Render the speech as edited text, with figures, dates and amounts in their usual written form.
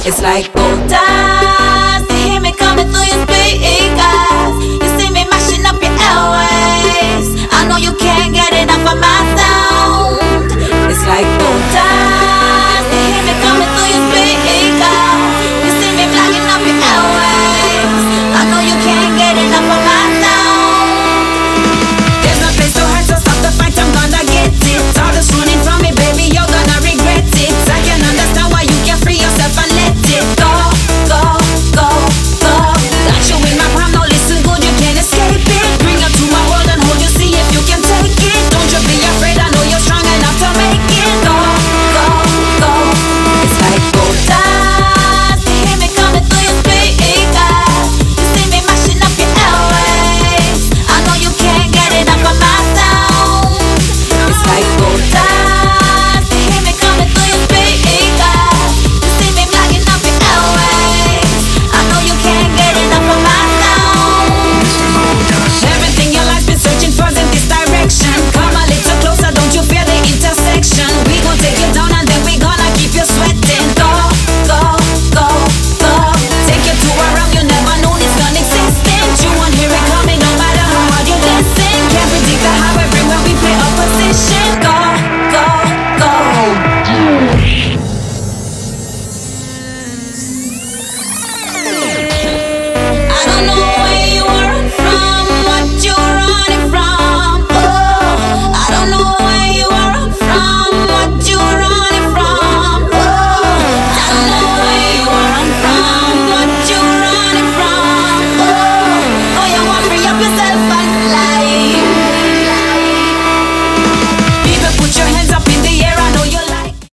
It's like gold dust. You hear me coming through your speakers. You see me mashing up your airwaves. I know you can't get enough of my style.